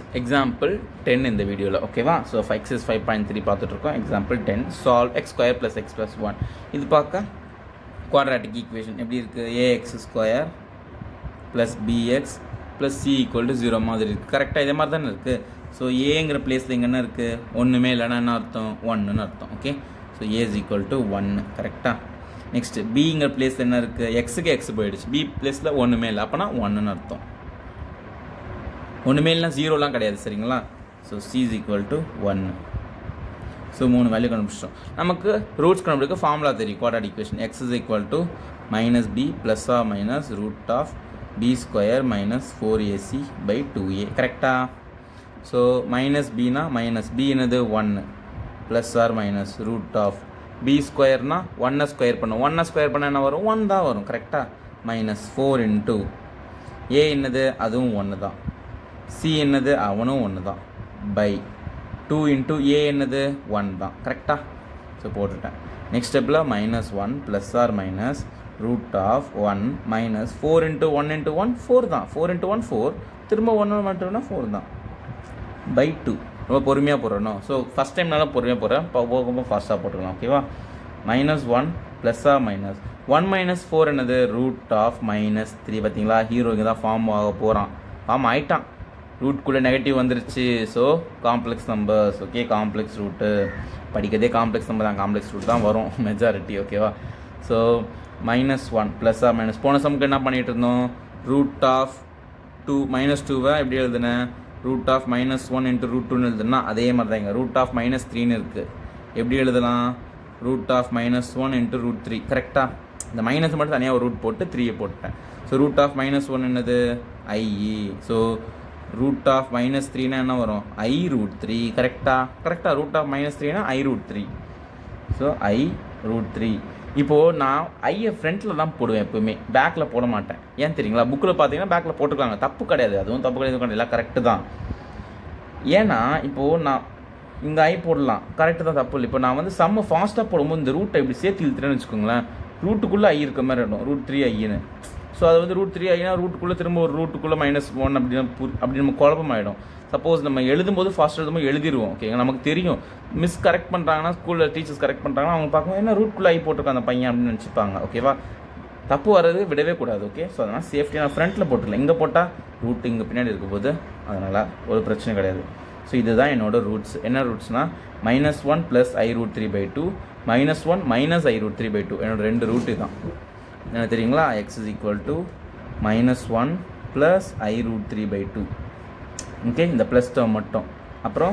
Example 10 in the video. Okay, so exercise 5.3 பார்த்துட்டு example 10 solve x square plus x plus 1. இது பார்க்க quadratic equation எப்படி இருக்கு? ax square plus bx plus c equal to 0 மாதிரி இருக்கு. கரெக்ட்டா இதே மாதிரி தான இருக்கு. So aங்கற பிளேஸ்ல இங்க என்ன இருக்கு? ஒண்ணுமே இல்லனா என்ன அர்த்தம்? 1 ன்னு அர்த்தம். Okay, so a is equal to 1. கரெக்ட்டா? next bங்கற பிளேஸ்ல என்ன இருக்கு? x க்கு x போயிடுச்சு. b பிளேஸ்ல ஒண்ணுமே இல்ல. அப்பனா 1 ன்னு அர்த்தம். ஒண்ணுமே இல்ல 0 லாம் கிடையாது சரிங்களா? so c is equal to 1. so மூணு வேல்யூ கண்டுபிடிச்சோம். நமக்கு ரூட்ஸ் கண்டுபிடிக்க ஃபார்முலா தெரியும். Quadratic equation x is equal to -b plus or minus root of b square minus 4ac by 2a. கரெக்ட்டா? so -b னா -b என்னது 1 plus or minus root of b square னா 1 square பண்ணும். 1 square பண்ணா என்ன வரும்? 1 தான் வரும். கரெக்ட்டா? -4 into a என்னது? அதுவும் 1 தான். c என்னது? அவனும் 1 தான். by 2 into a என்னது? 1 தான். கரெக்ட்டா? ஸோ போட்டுட்டேன். நெக்ஸ்ட் ஸ்டெப்பில் -1 plus or minus root of 1 minus 4 into 1 into 1 4 தான். 4 into 1 4, திரும்ப 1 மட்டும்னா 4 தான். by 2. ரொம்ப பொறுமையாக போடணும். ஸோ ஃபஸ்ட் டைம்னால பொறுமையாக போடுறேன். போகும்போது ஃபாஸ்ட்டாக போட்டுக்கலாம். ஓகேவா? -1 ப்ளஸ் ஆர் மைனஸ் 1 minus 4 என்னது? Root of -3. பார்த்தீங்களா? ஹீரோ இங்கே தான் ஃபார்ம் ஆக போகிறான். ஃபார்ம் ஆகிட்டான். ரூட்குள்ளே நெகட்டிவ் வந்துருச்சு. So complex numbers. Okay, complex root படிக்கிறதே காம்ப்ளெக்ஸ் நம்பர் தான். காம்ப்ளெக்ஸ் ரூட் தான் வரும் மெஜாரிட்டி. ஓகேவா? ஸோ -1 ப்ளஸ் ஆர் மைனஸ் போன சமுக்கு என்ன பண்ணிகிட்டு இருந்தோம்? ரூட் ஆஃப் 2 -2வை எப்படி எழுதுனேன்? ரூட் ஆஃப் -1 இன்ட்டு ரூட் 2ன்னு எழுதுனா அதே மாதிரி தான் இங்கே ரூட் ஆஃப் -3ன்னு இருக்குது. எப்படி எழுதலாம்? Root of -1 into root 3. கரெக்டாக? இந்த மைனஸ் மட்டும் தனியாக ஒரு ரூட் போட்டு 3 போட்டுட்டேன். ஸோ ரூட் ஆஃப் -1 என்னது? i. ஸோ ரூட் ஆஃப் -3னா என்ன வரும்? i root 3. கரெக்டாக ரூட் ஆஃப் -3னா i root 3. So i root 3. இப்போது நான் ஐயை ஃப்ரண்ட்டில் தான் போடுவேன் எப்போவுமே, பேக்கில் போட மாட்டேன். ஏன் தெரியுங்களா? புக்கில் பார்த்தீங்கன்னா பேக்கில் போட்டுருக்காங்க. தப்பு கிடையாது, அதுவும் தப்பு கிடையாது, எல்லாம் கரெக்டு தான். ஏன்னா இப்போது நான் இங்கே ஐ போடலாம், கரெக்டு தான், தப்பு இல்லை. இப்போ நான் வந்து செம்ம ஃபாஸ்ட்டாக போடும்போது இந்த ரூட்டை இப்படி சேர்த்து இழுத்துறேன்னு வச்சுக்கோங்களேன், ரூட்டுக்குள்ளே ஐ இருக்க மாதிரி இருக்கும். ரூட் 3 ஐன்னு. ஸோ அது வந்து ரூட் 3 ஐனா ரூட்டுக்குள்ளே திரும்ப ஒரு ரூட்டுக்குள்ளே -1 அப்படி நம்ம குழப்பமாயிடும். சப்போஸ் நம்ம எழுதும்போது ஃபாஸ்ட் எழுதும்போது எழுதிடுவோம். ஓகேங்க, நமக்கு தெரியும். மிஸ் கரெக்ட் பண்ணுறாங்கன்னா, ஸ்கூலில் டீச்சர்ஸ் கரெக்ட் பண்ணுறாங்கன்னா அவங்க பார்க்கும்போது என்ன ரூட்குள்ளே ஐ போட்டிருக்காங்க அந்த பையன் அப்படின்னு நினச்சிப்பாங்க. ஓகேவா? தப்பு வர்றது விடவே கூடாது. ஓகே, ஸோ அதனால் சேஃப்டி நான் ஃப்ரண்ட்டில் போட்டுருலாம். இங்கே போட்டால் ரூட் இங்கே பின்னாடி இருக்கும் போது அதனால் ஒரு பிரச்சனை கிடையாது. ஸோ இதுதான் என்னோட ரூட்ஸ். என்ன ரூட்ஸ்னால் -1 plus i root 3 by 2, -1 minus i root 3 by 2. என்னோட ரெண்டு ரூட்டு தான். என்ன தெரியுங்களா? x is equal to -1 plus i root 3 by 2. Okay, இந்த ப்ளஸ் டேர்ம் மட்டும். அப்புறம்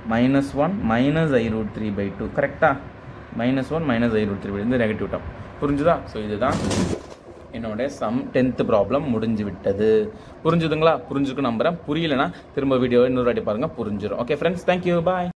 -1 மைனஸ் i ரூட் 3 by 2. கரெக்டாக? -1 மைனஸ் i ரூட் 3 by 2 இந்த நெகட்டிவ் டேர்ம். புரிஞ்சுதா? ஸோ இதுதான் என்னோட சம் 10th ப்ராப்ளம் முடிஞ்சு விட்டது. புரிஞ்சுதுங்களா? புரிஞ்சுக்கு நம்புறேன். புரியலனா திரும்ப வீடியோ இன்னொரு வாட்டி பாருங்கள், புரிஞ்சிடும். ஓகே ஃப்ரெண்ட்ஸ், தேங்க்யூ, பாய்.